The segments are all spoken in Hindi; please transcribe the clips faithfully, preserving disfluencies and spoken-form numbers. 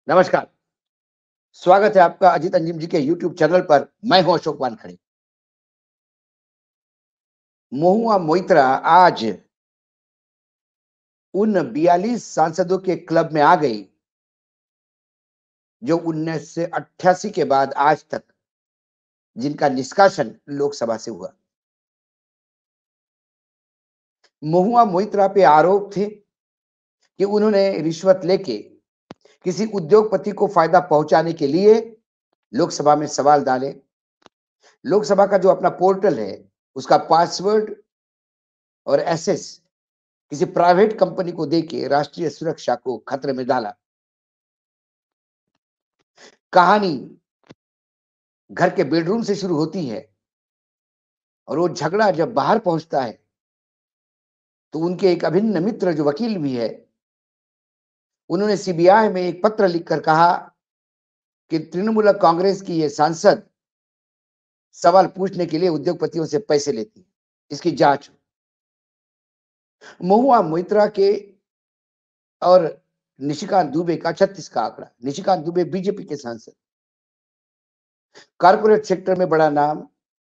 नमस्कार, स्वागत है आपका अजीत अंजिम जी के यूट्यूब चैनल पर। मैं हूं अशोक वानखड़े। महुआ मोइत्रा आज उन बयालीस सांसदों के क्लब में आ गई जो उन्नीस सौ अट्ठासी के बाद आज तक जिनका निष्कासन लोकसभा से हुआ। महुआ मोइत्रा पे आरोप थे कि उन्होंने रिश्वत लेके किसी उद्योगपति को फायदा पहुंचाने के लिए लोकसभा में सवाल डाले। लोकसभा का जो अपना पोर्टल है, उसका पासवर्ड और एक्सेस किसी प्राइवेट कंपनी को देके राष्ट्रीय सुरक्षा को खतरे में डाला। कहानी घर के बेडरूम से शुरू होती है और वो झगड़ा जब बाहर पहुंचता है तो उनके एक अभिन्न मित्र जो वकील भी है, उन्होंने सीबीआई में एक पत्र लिखकर कहा कि तृणमूल कांग्रेस की ये सांसद सवाल पूछने के लिए उद्योगपतियों से पैसे लेती है, इसकी जांच हो। महुआ मोइत्रा के और निशिकांत दुबे का छत्तीस का आंकड़ा। निशिकांत दुबे बीजेपी के सांसद, कारपोरेट सेक्टर में बड़ा नाम,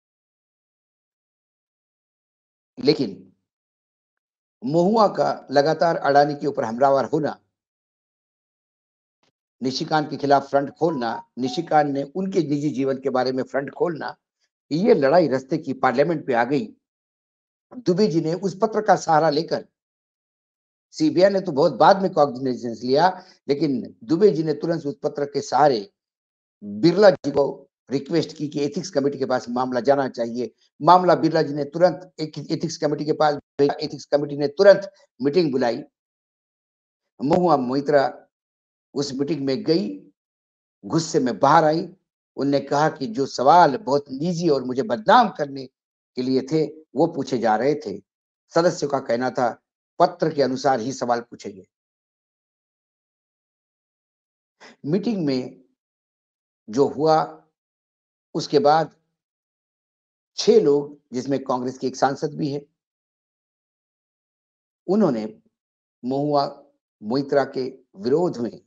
लेकिन महुआ का लगातार अडानी के ऊपर हमलावर होना, निशिकांत के खिलाफ फ्रंट खोलना, निशिकांत ने उनके निजी जीवन के बारे में फ्रंट खोलना, ये लड़ाई रस्ते की पार्लियामेंट पे आ गई। दुबे जी ने उस पत्र का सहारा लेकर, सीबीआई ने तो बहुत बाद में कॉग्निजेंस लिया, लेकिन दुबे जी ने तुरंत उस पत्र के सहारे बिरला जी को रिक्वेस्ट की कि एथिक्स कमेटी के पास मामला जाना चाहिए। मामला बिरला जी ने तुरंत एक एथिक्स कमेटी के पास भेजा। एथिक्स कमेटी ने तुरंत मीटिंग बुलाई। महुआ मोइत्रा उस मीटिंग में गई, गुस्से में बाहर आई। उनने कहा कि जो सवाल बहुत निजी और मुझे बदनाम करने के लिए थे, वो पूछे जा रहे थे। सदस्यों का कहना था पत्र के अनुसार ही सवाल पूछे गए। मीटिंग में जो हुआ, उसके बाद छह लोग, जिसमें कांग्रेस की एक सांसद भी है, उन्होंने महुआ मोइत्रा के विरोध में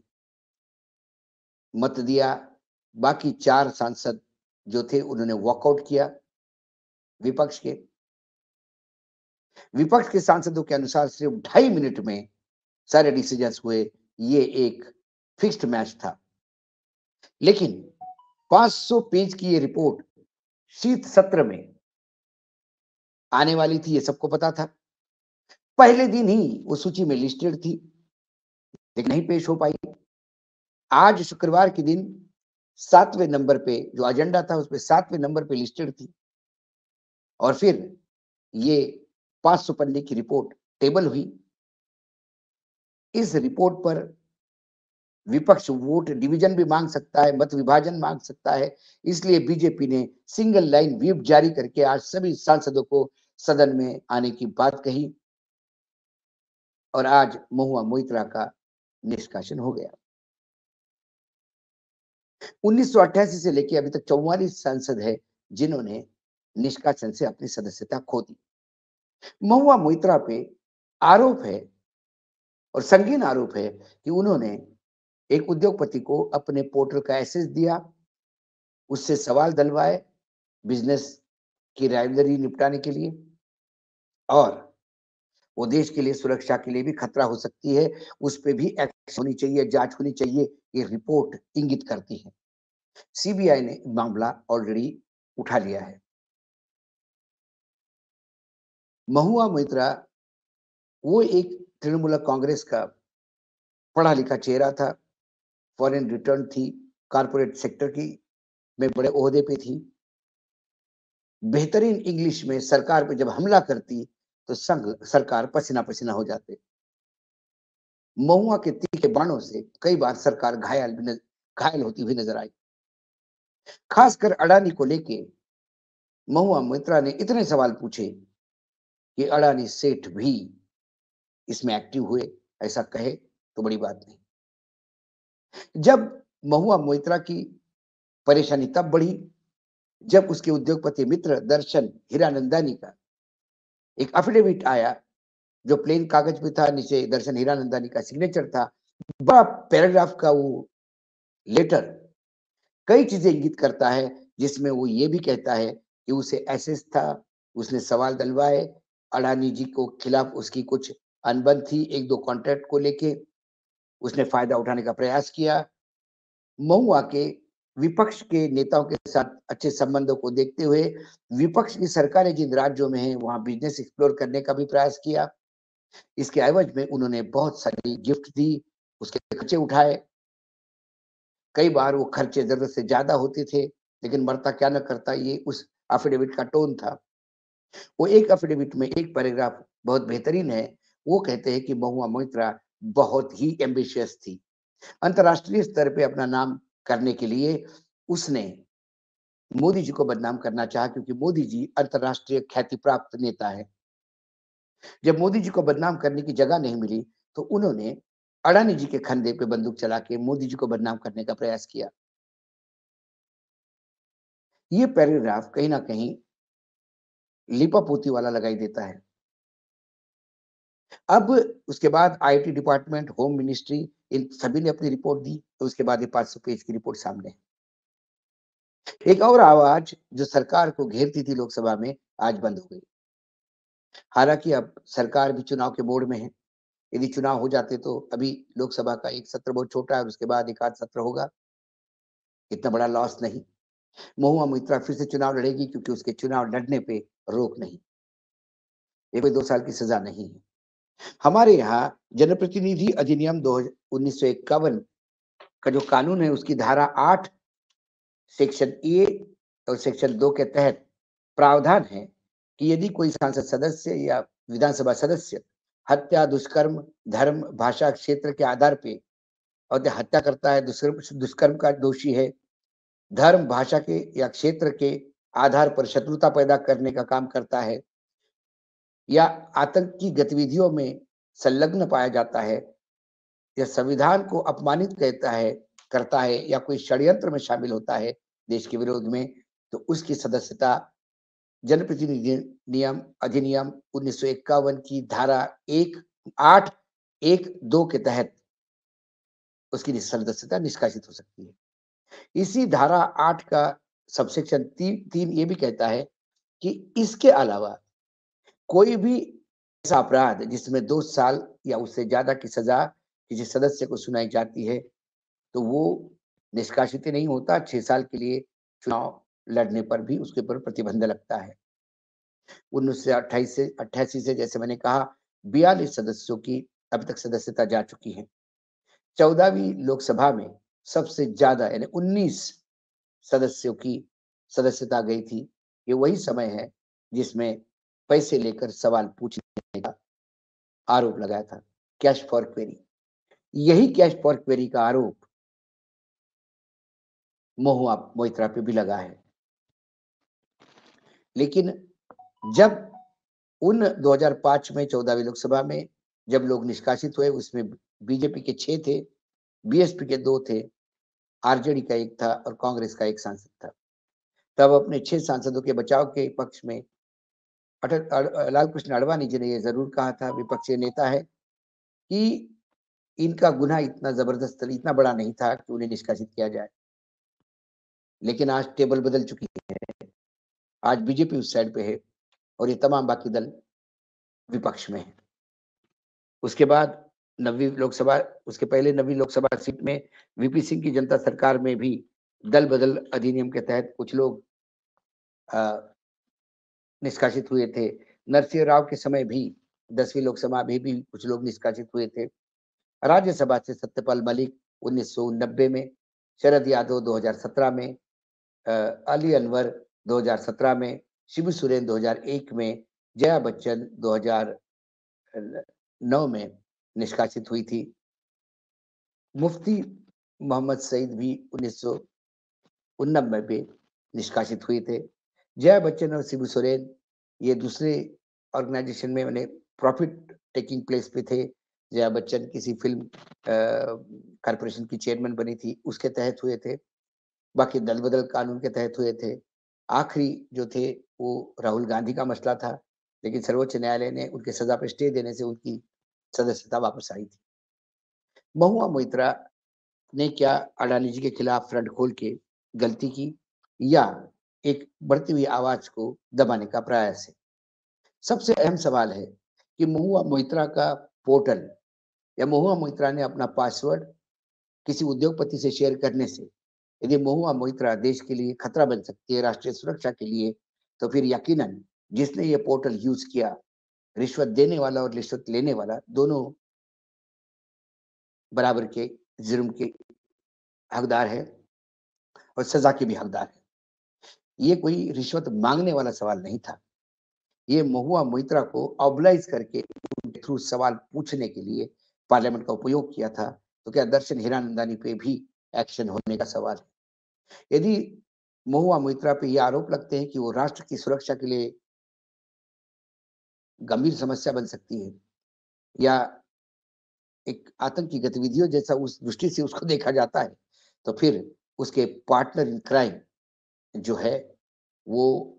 मत दिया। बाकी चार सांसद जो थे उन्होंने वॉकआउट किया विपक्ष के। विपक्ष के सांसदों के अनुसार सिर्फ ढाई मिनट में सारे डिसीजंस हुए। ये एक फिक्स्ड मैच था, लेकिन पाँच सौ पेज की ये रिपोर्ट शीत सत्र में आने वाली थी, ये सबको पता था। पहले दिन ही वो सूची में लिस्टेड थी, लेकिन नहीं पेश हो पाई। आज शुक्रवार के दिन सातवें नंबर पे जो एजेंडा था, उसपे सातवें नंबर पे लिस्टेड थी, और फिर ये पाँच सौ पन्ने की रिपोर्ट टेबल हुई। इस रिपोर्ट पर विपक्ष वोट डिवीजन भी मांग सकता है, मत विभाजन मांग सकता है। इसलिए बीजेपी ने सिंगल लाइन व्हिप जारी करके आज सभी सांसदों को सदन में आने की बात कही, और आज महुआ मोइत्रा का निष्कासन हो गया। उन्नीस सौ अट्ठासी से लेकर अभी तक चौवालीस सांसद है जिन्होंने निष्कासन से अपनी सदस्यता खो दी। महुआ मोइत्रा पे आरोप है, और संगीन आरोप है, कि उन्होंने एक उद्योगपति को अपने पोर्टल का एक्सेस दिया, उससे सवाल दलवाए बिजनेस की राइवलरी निपटाने के लिए, और वो देश के लिए, सुरक्षा के लिए भी खतरा हो सकती है, उस पे भी एक्शन होनी चाहिए, जांच होनी चाहिए, ये रिपोर्ट इंगित करती है। सीबीआई ने मामला ऑलरेडी उठा लिया है। महुआ मोइत्रा वो एक तृणमूल कांग्रेस का पढ़ा लिखा चेहरा था, फॉरेन रिटर्न थी, कारपोरेट सेक्टर की में बड़े ओहदे पे थी। बेहतरीन इंग्लिश में सरकार पे जब हमला करती तो संघ सरकार पसीना पसीना हो जाते। महुआ के तीखे बाणों से कई बार सरकार घायल भी घायल होती हुई नजर आई। खासकर अडानी को लेके महुआ मोइत्रा ने इतने सवाल पूछे कि अडानी सेठ भी इसमें एक्टिव हुए, ऐसा कहे तो बड़ी बात नहीं। जब महुआ मोइत्रा की परेशानी तब बढ़ी जब उसके उद्योगपति मित्र दर्शन हीरानंदानी का एक एफिडेविट आया, जो प्लेन कागज पे था, नीचे दर्शन हीरानंदानी का सिग्नेचर था। बड़ा पैराग्राफ का वो लेटर कई चीजें इंगित करता है, जिसमें वो ये भी कहता है कि उसे एसेस था, उसने सवाल दिलवाए, अडानी जी को खिलाफ उसकी कुछ अनबन थी, एक दो कॉन्ट्रैक्ट को लेके, उसने फायदा उठाने का प्रयास किया। महुआ के विपक्ष के नेताओं के साथ अच्छे संबंधों को देखते हुए विपक्ष की सरकारें जिन राज्यों में हैं, वहाँ बिज़नेस एक्सप्लोर करने का भी प्रयास किया। इसके एवज में उन्होंने बहुत सारी गिफ्ट दी, उसके खर्चे उठाए। कई बार वो खर्चे ज़रूरत से ज़्यादा होते थे, लेकिन मरता क्या न करता, ये उस एफिडेविट का टोन था। वो एक एफिडेविट में एक पैराग्राफ बहुत बेहतरीन है। वो कहते हैं कि महुआ मोइत्रा बहुत ही एम्बिशियस थी। अंतर्राष्ट्रीय स्तर पे अपना नाम करने के लिए उसने मोदी जी को बदनाम करना चाहा, क्योंकि मोदी जी अंतर्राष्ट्रीय ख्याति प्राप्त नेता हैं। जब मोदी जी को बदनाम करने की जगह नहीं मिली, तो उन्होंने अडानी जी के कंधे पे बंदूक चला के मोदी जी को बदनाम करने का प्रयास किया। ये पैराग्राफ कहीं न कहीं लीपापोती वाला लगाई देता है। अब उसके बाद आईटी डिपार्टमेंट, होम मिनिस्ट्री, इन सभी ने अपनी रिपोर्ट दी, तो उसके बाद ये पाँच सौ पेज की रिपोर्ट सामने है। एक और आवाज जो सरकार को घेरती थी लोकसभा में, आज बंद हो गई। हालाँकि अब सरकार भी चुनाव के मोड में है। यदि चुनाव हो जाते तो अभी लोकसभा का एक सत्र बहुत छोटा है और उसके बाद एक आध सत्र होगा। इतना बड़ा लॉस नहीं। महुआ मोइत्रा फिर से चुनाव लड़ेगी, क्योंकि उसके चुनाव लड़ने पे रोक नहीं। ये कोई दो साल की सज़ा नहीं है। हमारे यहाँ जनप्रतिनिधि अधिनियम दो हज़ उन्नीस सौ इक्यावन का जो कानून है, उसकी धारा आठ सेक्शन ए और सेक्शन दो के तहत प्रावधान है कि यदि कोई संसद सदस्य या विधानसभा सदस्य हत्या, दुष्कर्म, धर्म, भाषा, क्षेत्र के आधार पे और हत्या करता है, दुष्कर्म दुष्कर्म का दोषी है, धर्म, भाषा के या क्षेत्र के आधार पर शत्रुता पैदा करने का काम करता है, या आतंकी गतिविधियों में संलग्न पाया जाता है, या संविधान को अपमानित कहता है करता है, या कोई षड्यंत्र में शामिल होता है देश के विरोध में, तो उसकी सदस्यता जनप्रतिनिधि नियम अधिनियम उन्नीस सौ इक्यावन की धारा एक आठ एक दो के तहत उसकी सदस्यता निष्कासित हो सकती है। इसी धारा आठ का सबसेक्शन ती, तीन ये भी कहता है कि इसके अलावा कोई भी ऐसा अपराध जिसमें दो साल या उससे ज्यादा की सजा किसी सदस्य को सुनाई जाती है, तो वो निष्कासित ही नहीं होता, छह साल के लिए चुनाव लड़ने पर भी उसके ऊपर प्रतिबंध लगता है। उन्नीस सौ अट्ठाईस से अट्ठासी से, जैसे मैंने कहा, बयालीस सदस्यों की अब तक सदस्यता जा चुकी है। चौदहवीं लोकसभा में सबसे ज्यादा यानी उन्नीस सदस्यों की सदस्यता गई थी। ये वही समय है जिसमें पैसे लेकर सवाल पूछने का आरोप लगाया था, कैश फॉर क्वेरी। यही कैश फॉर क्वेरी का आरोप महुआ मोइत्रा पे भी लगा है। लेकिन जब उन दो हज़ार पाँच में चौदहवीं लोकसभा में जब लोग निष्कासित हुए, उसमें बीजेपी के छह थे, बीएसपी के दो थे, आरजेडी का एक था और कांग्रेस का एक सांसद था। तब अपने छह सांसदों के बचाव के पक्ष में अटल अ, लाल कृष्ण आडवाणी जी ने ये जरूर कहा था, विपक्षी नेता है, कि इनका गुनाह इतना जबरदस्त, इतना बड़ा नहीं था कि उन्हें निष्कासित किया जाए। लेकिन आज टेबल बदल चुकी है। आज बीजेपी उस साइड पे है और ये तमाम बाकी दल विपक्ष में है। उसके बाद नवीं लोकसभा उसके पहले नवीं लोकसभा सीट में वीपी सिंह की जनता सरकार में भी दल बदल अधिनियम के तहत कुछ लोग अ, निष्कासित हुए थे। नरसिंह राव के समय भी दसवीं लोकसभा में भी कुछ लोग निष्कासित हुए थे। राज्यसभा से सत्यपाल मलिक उन्नीस सौ नब्बे में, शरद यादव दो हज़ार सत्रह में, अ, अली अनवर दो हज़ार सत्रह में, शिबू सोरेन दो हज़ार एक में, जया बच्चन दो हज़ार नौ में निष्कासित हुई थी। मुफ्ती मोहम्मद सईद भी उन्नीस सौ उन्नबे में निष्कासित हुए थे। जया बच्चन और शिबू सोरेन ये दूसरे ऑर्गेनाइजेशन में मैंने प्रॉफिट टेकिंग प्लेस पे थे। जया बच्चन किसी फिल्म कारपोरेशन की चेयरमैन बनी थी, उसके तहत हुए थे। बाकी दल बदल कानून के तहत हुए थे। आखिरी जो थे वो राहुल गांधी का मसला था, लेकिन सर्वोच्च न्यायालय ने उनके सजा पे स्टे देने से उनकी सदस्यता वापस आई थी। महुआ मोइत्रा ने क्या अडानी जी के खिलाफ फ्रंट खोल के गलती की या एक बढ़ती हुई आवाज को दबाने का प्रयास है? सबसे अहम सवाल है कि महुआ मोइत्रा का पोर्टल या महुआ मोइत्रा ने अपना पासवर्ड किसी उद्योगपति से शेयर करने से यदि महुआ मोइत्रा देश के लिए खतरा बन सकती है, राष्ट्रीय सुरक्षा के लिए, तो फिर यकीनन जिसने ये पोर्टल यूज़ किया, रिश्वत देने वाला और रिश्वत लेने वाला दोनों बराबर के जुर्म के हकदार है और सज़ा के भी हकदार है। ये कोई रिश्वत माँगने वाला सवाल नहीं था। ये महुआ मोइत्रा को ऑबलाइज़ करके उनके थ्रू सवाल पूछने के लिए पार्लियामेंट का उपयोग किया था। तो क्या दर्शन हीरानंदानी पे भी एक्शन होने का सवाल है? यदि महुआ मोइत्रा पे ये आरोप लगते हैं कि वो राष्ट्र की सुरक्षा के लिए गंभीर समस्या बन सकती है या एक आतंकी गतिविधियों जैसा उस दृष्टि से उसको देखा जाता है, तो फिर उसके पार्टनर इन क्राइम जो है, वो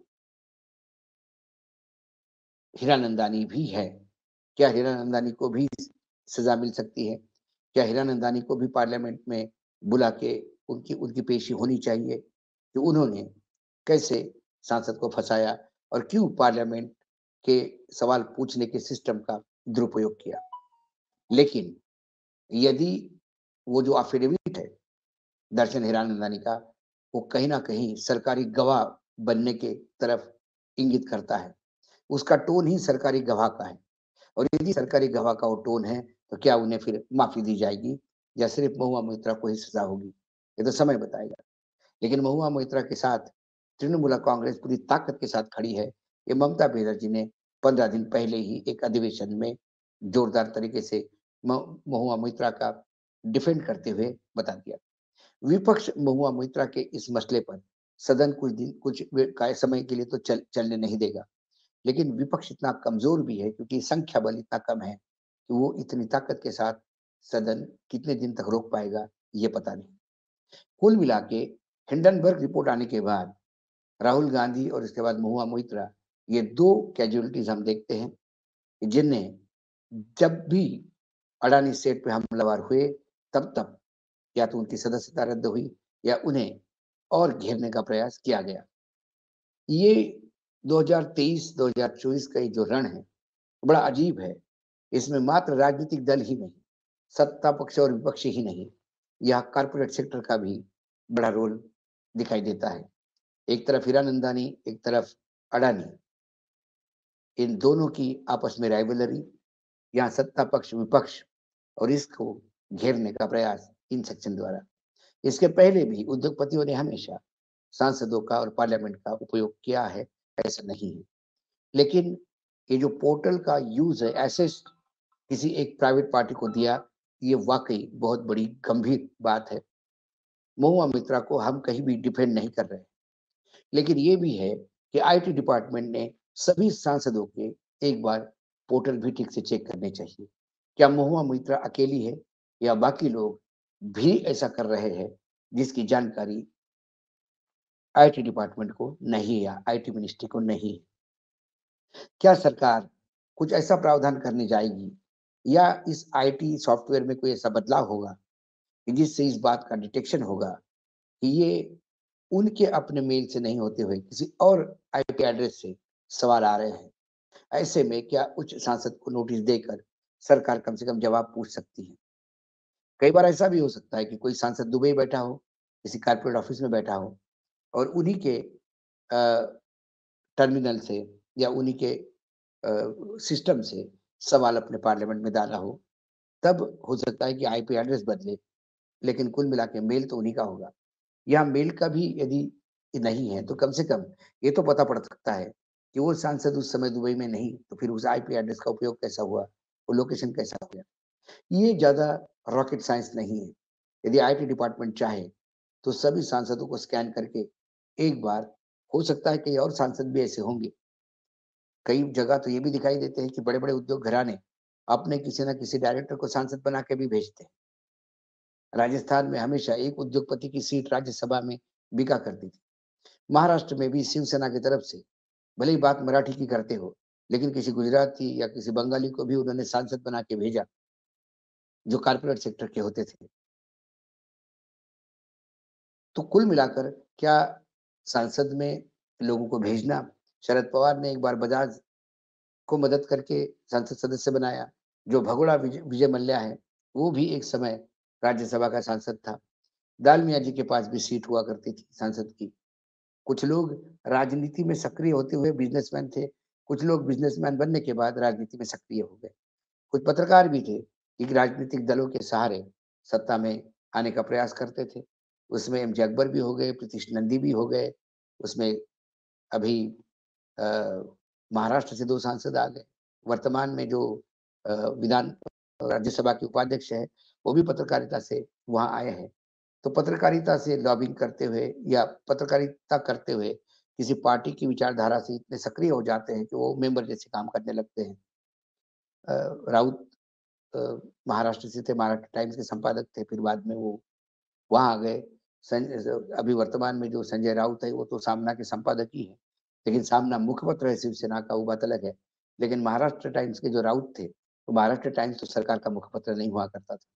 हीरानंदानी भी है। क्या हीरानंदानी को भी सज़ा मिल सकती है? क्या हीरानंदानी को भी पार्लियामेंट में बुला के उनकी उनकी पेशी होनी चाहिए कि उन्होंने कैसे सांसद को फँसाया और क्यों पार्लियामेंट के सवाल पूछने के सिस्टम का दुरुपयोग किया? लेकिन यदि वो जो एफिडेविट है दर्शन हीरानंदानी का, वो कहीं न कहीं सरकारी गवाह बनने के तरफ इंगित करता है। उसका टोन ही सरकारी गवाह का है और यदि सरकारी गवाह का वो टोन है, तो क्या उन्हें फिर माफ़ी दी जाएगी या सिर्फ़ महुआ मोइत्रा को ही सज़ा होगी? ये तो समय बताएगा। लेकिन महुआ मोइत्रा के साथ तृणमूल कांग्रेस पूरी ताकत के साथ खड़ी है। ये ममता बनर्जी ने पंद्रह दिन पहले ही एक अधिवेशन में जोरदार तरीके से म महुआ मोइत्रा का डिफेंड करते हुए बता दिया। विपक्ष महुआ मोइत्रा के इस मसले पर सदन कुछ दिन कुछ वे काय समय के लिए तो चल चलने नहीं देगा। लेकिन विपक्ष इतना कमज़ोर भी है क्योंकि संख्या बल इतना कम है कि वो इतनी ताकत के साथ सदन कितने दिन तक रोक पाएगा, ये पता नहीं। कुल मिला के हिंडनबर्ग रिपोर्ट आने के बाद राहुल गांधी और इसके बाद महुआ मोइत्रा, ये दो कैजुअलिटीज़ हम देखते हैं, जिनने जब भी अडानी सेट पे हमलावर हुए, तब-तब या तो उनकी सदस्यता रद्द हुई या उन्हें और घेरने का प्रयास किया गया। ये दो हज़ार तेईस दो हज़ार चौबीस का ये जो रण है, बड़ा अजीब है। इसमें मात्र राजनीतिक दल ही नहीं, सत्ता पक्ष और विपक्ष ही नहीं, यहाँ कॉर्पोरेट सेक्टर का भी बड़ा रोल दिखाई देता है। एक तरफ हीरानंदानी, एक तरफ अडानी, इन दोनों की आपस में राइवलरी, यहाँ सत्ता पक्ष, विपक्ष और इसको घेरने का प्रयास इन सेक्शन द्वारा। इसके पहले भी उद्योगपतियों ने हमेशा सांसदों का और पार्लियामेंट का उपयोग किया है, ऐसा नहीं है। लेकिन ये जो पोर्टल का यूज़ है, ऐसे किसी एक प्राइवेट पार्टी को दिया, ये वाक़ई बहुत बड़ी गंभीर बात है। महुआ मित्रा को हम कहीं भी डिफेंड नहीं कर रहे। लेकिन ये भी है कि आईटी डिपार्टमेंट ने सभी सांसदों के एक बार पोर्टल भी ठीक से चेक करने चाहिए। क्या महुआ मित्रा अकेली है या बाकी लोग भी ऐसा कर रहे हैं जिसकी जानकारी आईटी डिपार्टमेंट को नहीं है या आईटी मिनिस्ट्री को नहीं है? क्या सरकार कुछ ऐसा प्रावधान करने जाएगी या इस आईटी सॉफ्टवेयर में कोई ऐसा बदलाव होगा कि जिससे इस बात का डिटेक्शन होगा कि ये उनके अपने मेल से नहीं होते हुए किसी और आईपी एड्रेस से सवाल आ रहे हैं? ऐसे में क्या उच्च सांसद को नोटिस देकर सरकार कम से कम जवाब पूछ सकती है? कई बार ऐसा भी हो सकता है कि कोई सांसद दुबई बैठा हो, किसी कॉर्पोरेट ऑफिस में बैठा हो और उन्हीं के अ, टर्मिनल से या उन्हीं के अ, सिस्टम से सवाल अपने पार्लियामेंट में डाला हो, तब हो सकता है कि आईपी एड्रेस बदले, लेकिन कुल मिला के मेल तो उन्हीं का होगा। या मेल का भी यदि नहीं है, तो कम से कम ये तो पता पड़ सकता है कि वो सांसद उस समय दुबई में नहीं, तो फिर उस आईपी एड्रेस का उपयोग कैसा हुआ? वो लोकेशन कैसा हो गया? ये ज़्यादा रॉकेट साइंस नहीं है। यदि आईटी डिपार्टमेंट चाहे, तो सभी सांसदों को स्कैन करके एक बार हो सकता है कई और सांसद भी ऐसे होंगे। कई जगह तो ये भी दिखाई देते हैं कि बड़े-बड़े उद्योग घराने अपने किसी न किसी डायरेक्टर को सांसद बना के भी भेजते हैं। राजस्थान में हमेशा एक उद्योगपति की सीट राज्यसभा में बिका करती थी। महाराष्ट्र में भी शिवसेना की तरफ से भले ही बात मराठी की करते हो, लेकिन किसी गुजराती या किसी बंगाली को भी उन्होंने सांसद बना के भेजा, जो कॉर्पोरेट सेक्टर के होते थे। तो कुल मिलाकर क्या संसद में लोगों को भेजना, शरद पवार ने एक बार बजाज को मदद करके संसद सदस्य बनाया। जो भगोड़ा विजय विजय मल्ल्या है, वो भी एक समय राज्यसभा का सांसद था। दालमिया जी के पास भी सीट हुआ करती थी सांसद की। कुछ लोग राजनीति में सक्रिय होते हुए बिज़नेसमैन थे, कुछ लोग बिज़नेसमैन बनने के बाद राजनीति में सक्रिय हो गए। कुछ पत्रकार भी थे कि राजनीतिक दलों के सहारे सत्ता में आने का प्रयास करते थे। उसमें एमजे अकबर भी हो गए, प्रीतिश नंदी भी हो गए, उसमें अभी अ, महाराष्ट्र से दो सांसद आ गए। वर्तमान में जो अ, विधान राज्यसभा के उपाध्यक्ष हैं, वो भी पत्रकारिता से वहाँ आए हैं। तो पत्रकारिता से लॉबिंग करते हुए या पत्रकारिता करते हुए किसी पार्टी की विचारधारा से इतने सक्रिय हो जाते हैं कि वो मेंबर जैसे काम करने लगते हैं। अ, राउत अ, महाराष्ट्र से थे, महाराष्ट्र टाइम्स के संपादक थे, फिर बाद में वो वहाँ आ गए। संजय ज अभी वर्तमान में जो संजय राउत है, वो तो सामना के संपादक ही हैं। लेकिन सामना मुखपत्र है शिवसेना का, वो बात अलग है। लेकिन महाराष्ट्र टाइम्स के जो राउत थे, तो महाराष्ट्र टाइम्स तो सरकार का मुखपत्र नहीं हुआ करता था।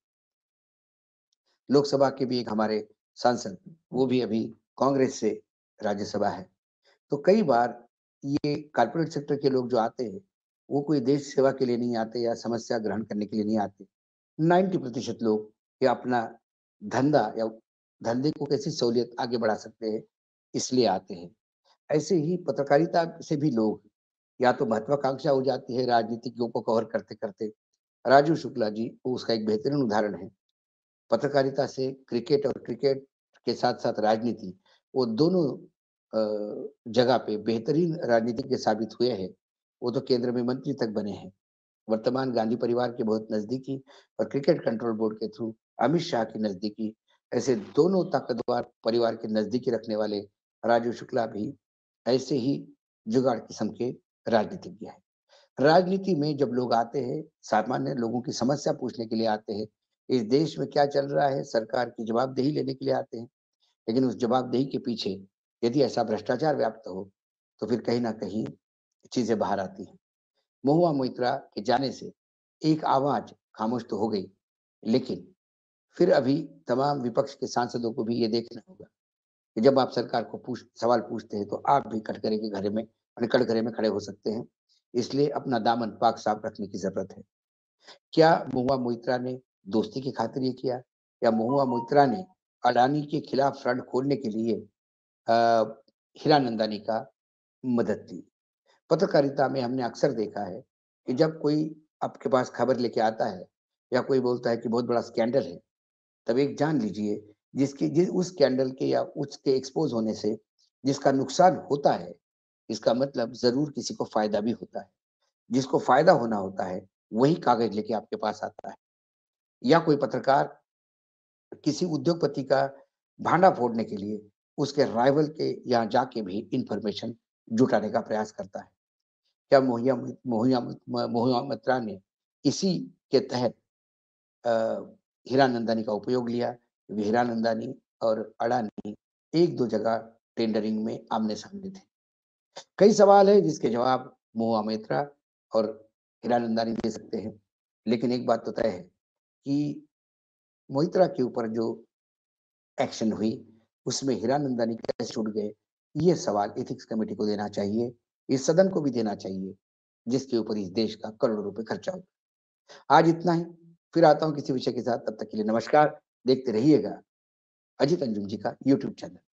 लोकसभा के भी एक हमारे सांसद, वो भी अभी कांग्रेस से राज्यसभा है। तो कई बार ये कॉर्पोरेट सेक्टर के लोग जो आते हैं, वो कोई देश सेवा के लिए नहीं आते या समस्या ग्रहण करने के लिए नहीं आते। नब्बे प्रतिशत लोग ये अपना धंधा या धंधे को कैसी सहूलियत आगे बढ़ा सकते हैं, इसलिए आते हैं। ऐसे ही पत्रकारिता से भी लोग या तो महत्वाकांक्षा हो जाती है राजनीतिज्ञों को कवर करते-करते। राजू शुक्ला जी, वो उसका एक बेहतरीन उदाहरण है। पत्रकारिता से क्रिकेट और क्रिकेट के साथ-साथ राजनीति, वो दोनों अ, जगह पे बेहतरीन राजनीतिज्ञ साबित हुए हैं। वो तो केंद्र में मंत्री तक बने हैं। वर्तमान गांधी परिवार के बहुत नज़दीकी और क्रिकेट कंट्रोल बोर्ड के थ्रू अमित शाह की नज़दीकी, ऐसे दोनों ताकतवर परिवार के नज़दीकी रखने वाले राजू शुक्ला भी ऐसे ही जुगाड़ किस्म के राजनीतिज्ञ हैं। राजनीति में जब लोग आते हैं, सामान्य लोगों की समस्या पूछने के लिए आते हैं। इस देश में क्या चल रहा है, सरकार की जवाबदेही लेने के लिए आते हैं। लेकिन उस जवाबदेही के पीछे यदि ऐसा भ्रष्टाचार व्याप्त हो, तो फिर कहीं न कहीं चीज़ें बाहर आती हैं। महुआ मोइत्रा के जाने से एक आवाज़ खामोश तो हो गई, लेकिन फिर अभी तमाम विपक्ष के सांसदों को भी ये देखना होगा कि जब आप सरकार को पूछ सवाल पूछते हैं, तो आप भी कटघरे के घेरे में यानी कटघरे में खड़े हो सकते हैं। इसलिए अपना दामन पाक-साफ रखने की ज़रूरत है। क्या महुआ मोइत्रा ने दोस्ती की खातिर ये किया? या महुआ मोइत्रा ने अडानी के खिलाफ फ्रंट खोलने के लिए अ, हीरानंदानी का मदद ली? पत्रकारिता में हमने अक्सर देखा है कि जब कोई आपके पास खबर लेके आता है या कोई बोलता है कि बहुत बड़ा स्कैंडल है, तब एक जान लीजिए जिसकी जिस उस स्कैंडल के या उसके एक्सपोज़ होने से जिसका नुकसान होता है, इसका मतलब ज़रूर किसी को फ़ायदा भी होता है। जिसको फ़ायदा होना होता है, वही कागज़ लेके आपके पास आता है। या कोई पत्रकार किसी उद्योगपति का भांडा फोड़ने के लिए उसके राइवल के यहाँ जाके भी इन्फॉर्मेशन जुटाने का प्रयास करता है। क्या मोहिया मोहिया म महुआ मित्रा ने इसी के तहत अ, हीरानंदानी का उपयोग लिया? क्योंकि हीरानंदानी और अडानी एक दो जगह टेंडरिंग में आमने-सामने थे। कई सवाल हैं जिसके जवाब महुआ मोइत्रा और हीरानंदानी दे सकते हैं। लेकिन एक बात तो तय है कि मोइत्रा के ऊपर जो एक्शन हुई, उसमें हीरानंदानी कैसे छूट गए, ये सवाल एथिक्स कमिटी को देना चाहिए, इस सदन को भी देना चाहिए, जिसके ऊपर इस देश का करोड़ों रुपए खर्चा होता है। आज इतना ही, फिर आता हूँ किसी विषय के साथ, तब तक के लिए नमस्कार। देखते रहिएगा अजीत अंजुम जी का यूट्यूब चैनल।